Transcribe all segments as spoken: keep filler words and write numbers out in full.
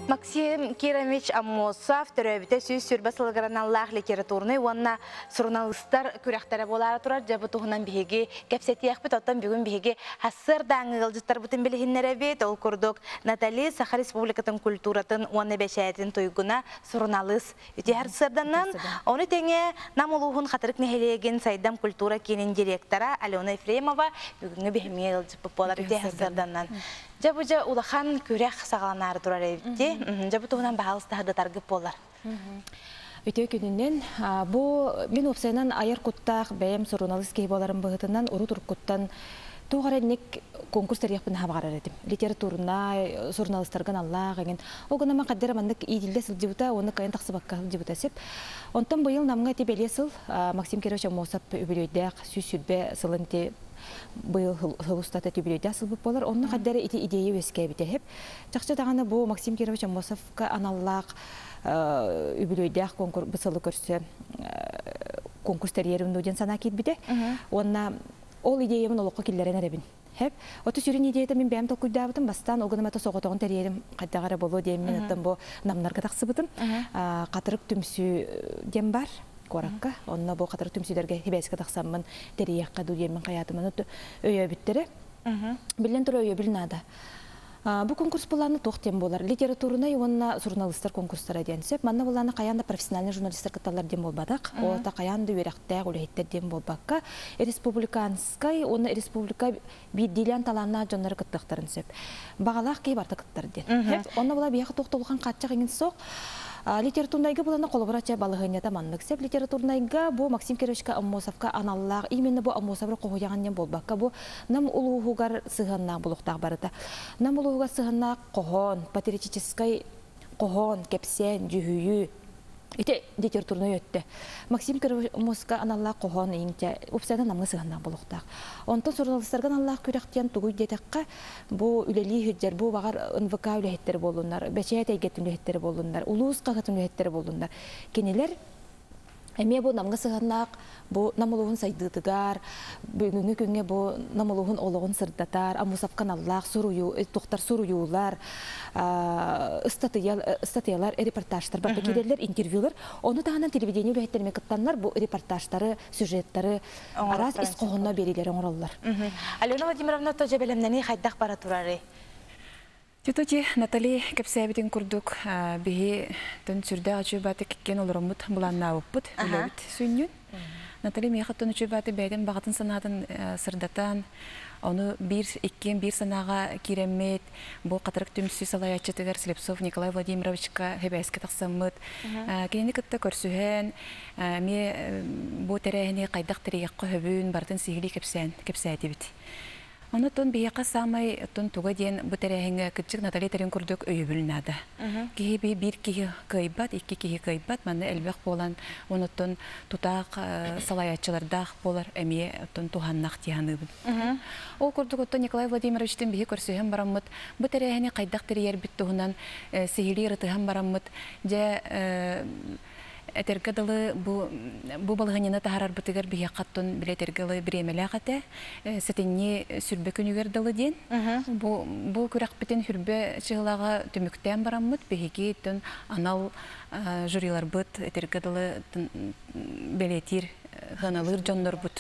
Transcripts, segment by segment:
Максим Киромич Аммосов төрөбүтө сүз сүрбө сылгыраналлах литературный уонна журналисттар күрәхтәре болары турар жабы туһунан биһиги кепсетиякпит оттан бүгүн биһиги хассыр даңылжыттар бутын билихиннере бит ол курдук Натали Саха Республикатын культуратын уонна бешәтин туйгуна журналист үтәр сырданнан оны теңе намулуһун хатырык нехелеген сайдам культура кинин директора Алена Ефремова бүгүнгө биһиме ылжып болар үтәр сырданнан Жабыжа улахан күрәх сагаланары турар эбитти. Жабы туһунан баһалыстаһы таргып болар. Өтө күнүнен бу мен опсайнан аяр куттак бәем журналист кей боларын быгытынан уру туркуттан тугаренник конкурстар япын хабар эдим. Литературна журналисттарган Аллах ген. Огынама каддер мандык идилде сылжыбыта, оны кайын таксыбакка сылжыбыта сеп. Онтан быйыл намга тебелесил Максим Кирович Аммосов үбүлөйдәк сүз-сүрбе сылынты быйыл хылустата түбүлөйдә сылбып болар. Онны каддер идея өскә битеп. Чакча даганы бу Максим Кирович Аммосовка аналлак үбүлөйдәк конкурс бысылы көрсө конкурстар еринде ден сана кит бите. Онна ол идеямын олоққа киллерен әребін. Хеп, оты сүрін идеяты мен бәйім толкуйдабытым, бастан оғынымата соғытоғын тәрерім қайдағары болу дейм мен аттым бұл намнарға тақсыбытым. Қатырық түмсі дем бар, қораққа. Онына бұл қатырық түмсілерге хебәсікі тақсамын, тәрияққа ду деймін қаятымын өйі өбіттері. Білен тұры өйі білін ада. Бу конкурс буланы тоқтен болар. Литературына онна журналисттар конкурстары денсеп, манна буланы каянда профессиональный журналисттар каталар дем болбадак. Ол та каянда үрәктә үләйттер дем болбакка. Республиканскай, оны республика бидилән таланна жоннары кыттыктарын сөп. Багалак кей барта кыттыр ден. Онна була бияк токтолган катчак иген сок. Литературнайга буланы коллаборация балыгынята маннык сеп. Литературнайга бу Максим Кирович Аммосовка аналлар, именно бу Аммосовра когояган дем болбакка. Бу нам улуугар сыганна булуктак барыта. Нам улуугар сыганна кохон, патриотической кохон, кепсен, жүһүйү. Ите литературный өттө. Максим Кирович Аммосовка аналлар кохон ийинче упсана намга сыганна булуктак. Онтон журналисттарга аналлар күрәктен тугуй детекка бу үлели хүҗҗәр бу багар эн вэ ка үләһеттер болуннар, бәчәят әйгәт үләһеттер болуннар, улус кагат үләһеттер болуннар. Кенелер эме бу намга сыганнак бу намулугун сайдытыгар, бүгүнгү күнгө бу намулугун ологун сырдатар, Аммосовка аналлар сурую, токтар суруюлар, статьялар, репортаждар, бар кедерлер, интервьюлар, оны тагынан телевидение үләһеттерме кыттанлар, бу репортаждары, сюжеттары арас ис когонно берилер оңроллар. Алена Владимировна тоже белемнени хайдак бара турары. Теточи Натали кепсәбитен курдук биһи төн сүрдә ачы баты киккен олоромут буланна уппут үләбит сүннүн. Натали меха төн ачы баты бәден багатын санатын сырдатан оны бир иккен бир санага киремет бу катырык түмсү салаячытыгар Слепцов Николай Владимировичка хебәскә тахсаммыт. Кенене кытта көрсүһән ме бу тәрәһне кайдак тәрәякка хөбүн бартын сигли кепсән кепсәти бит. Оны тон бияқа самай тон туга ден бұтәрәһіңі күтчік Натали тәрін күрдік өйі бүлінады. Кеге бей бір кеге кайбат, екі кеге кайбат, мәні әлбәқ болан, оны тон тұтақ салаятчылардақ болар, әме тон туғаннақ тияны бұл. Ол күрдік отто Николай Владимировичтің бейі көрсіген барамыд, бұтәрәһіне қайдақ тәрі бит туғынан сихили рытыған барамыд, жа Этергадалы бу бу балыгынына тахарар бутыгар бия каттон билетергалы биремеле ката сетенне сүрбе күнүгөр далы ден бу бу күрәк битен хүрбе чыгылага төмөктән бараммыт беги тон анал журилар бут этергадалы белетир ханалыр жоннор бут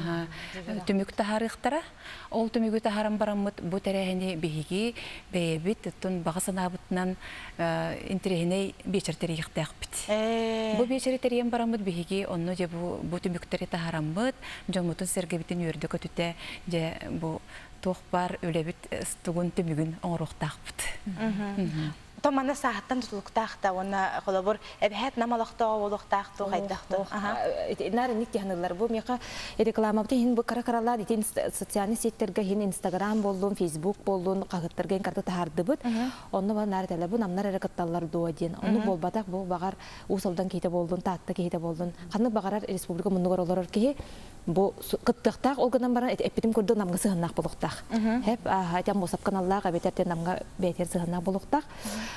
төмөк тахарыктара ол төмөгө тахарам бараммыт бу тәрәһне беги бебит тон багасанабытнан интерехне бечертери ихтак бит. Бу бечертерием барамыт беги онно же бу бу төмөктери тахараммыт жомутун сергебитин үрдө көтүтә же бу тох бар өлебит стугун төмөгүн оңроктак бит. Томана сааттан тутулуктаахта уонна колобор эбэхэт намалахтоо болуктаахту хайдахту. Нары ник тиһанылар бу мека рекламабыты хин бу каракаралар итин социальный сеттерге хин Instagram болдун, Facebook болдун, кагыттарга карта тахардыбыт. Онны ба нары теле бу намнар эрекатталлар дуадин. Онны болбатак бу багар усалдан кейте болдун, таатта кейте болдун. Ханны багарар республика муннугар олорор ки бу кыттыктак олгынан баран эпитим көрдө намга сыгыннак болуктак. Хеп айтам босап каналларга бетертен намга бетер сыгыннак болуктак.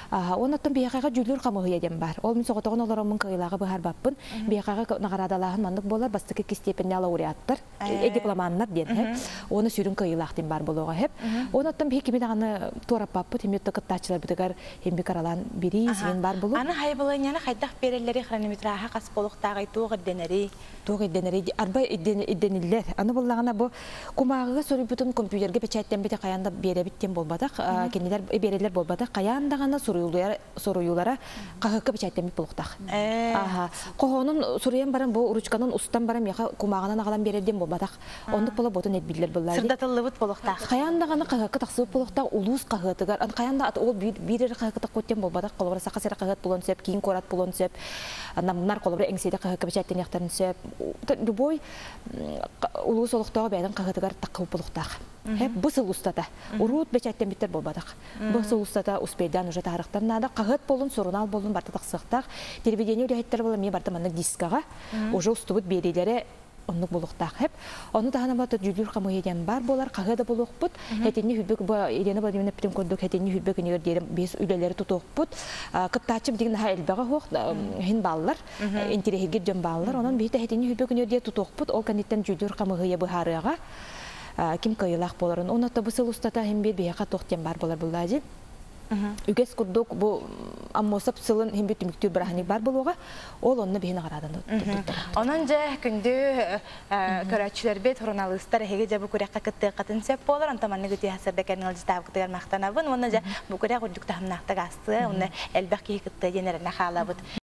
Аха, оннан бияқаға жүлүр қамығы еден бар. Ол мен соғытығын оларымын қағилағы бұғар баппын. Бияқаға нағарадалағын мандық болар, бастықы кестепіне лауреаттар, дипломаннар ден. Оны сүрін қағилақтен бар болуға хеп. Оннан бия кемен ағаны торап баппы, теметті қыттачылар бітігер ембек аралан бері зімен бар болу. Аны хайбылын яна хайдақ берелері хронометраға қас болуқтағы туғы денері. Туғы денері, арба иденілер. Аны болағына бұл кумағыға сөрі бүтін компьютерге печаттен бете қаянда бере біттен болбадақ, кенелер берелер болбадақ, қаяндағана соруюлара қағыққа печаттен бет болуқтақ. Қоғының сұрыян баран бұл ұручқанын ұстан баран меға кумағынан ағалан берерден болбадақ. Ондық бола бұтын әтбілер болар. Сырдатылы бұт болуқтақ. Қаяндағана қағыққа тақсып болуқтақ, ұлуыз қағытығар. Қаянда ол бірері қағыққа көттен болбадақ, қолыбыра сақа сәрі қағыт болуын сөп, кейін қорат болуын сөп, намынар қолыбыра әңсейді қағыққа печаттен яқтарын сөп. Любой ұлуыз олықтағы бәйдің қағытығар таққып болуқтақ. Бұсыл ұстата. Урут бечаттен биттер болбадақ. Бұсыл ұстата успейдан ұжа тарықтар нада. Қағыт болын, сорунал болын, барта тақсықтақ. Телевидение үләйттер болын, ме барта маннық дискаға. Уже ұстыбыт берелері оннық болуқтақ хеп. Оны тағана баты жүлдір қамы еден бар болар, қағыда болуқ бұд. Хәтені хүлбек, Елена Владимировна Петен көрдік, хәтені хүлбек өнер дерім бес үлелері тұтуқ бұд. Қыттачым деген ға әлбәға хоқ, хин балылар, интерегер жөн балылар. Онын бейті хәтені хүлбек өнер дер тұтуқ бұд. Ол кәнеттен жүлдір қамығы ебі харыға. Ким кайылақ боларын. Оны та бұсыл ұстата хембет бейіға тоқтен бар болар бұлады. Үгес күрдік бұл аммосап сылын хембет үміктер біраханик бар болуға, ол онны бейіні қарадан тұттыр. Онын жа күнді көрәтшілер бет, журналистар әйге жа бұл көрәққа күтті қатын сөп болар, антаманны күті әсірді кәрніңіл жыстағы күттігер мақтанабын, оны жа бұл көрәқ үрдікті хамнақтық асты, оны әлбәқ кейі күтті денеріне қалабыд.